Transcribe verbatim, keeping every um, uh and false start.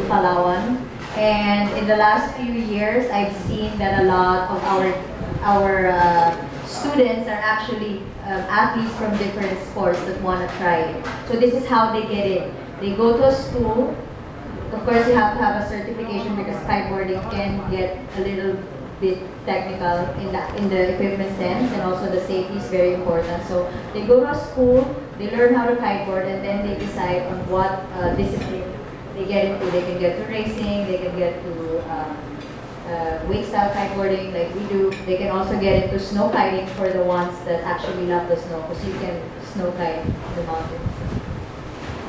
Palawan. And in the last few years, I've seen that a lot of our our uh, students are actually um, athletes from different sports that want to try it. So this is how they get in. They go to a school. Of course, you have to have a certification because kiteboarding can get a little bit technical in the in the equipment sense, and also the safety is very important. So they go to a school, they learn how to kiteboard, and then they decide on what uh, discipline they get into. They can get to racing, they can get to um, uh, wake style kiteboarding like we do. They can also get into snow kiting for the ones that actually love the snow, because you can snow kite in the mountains.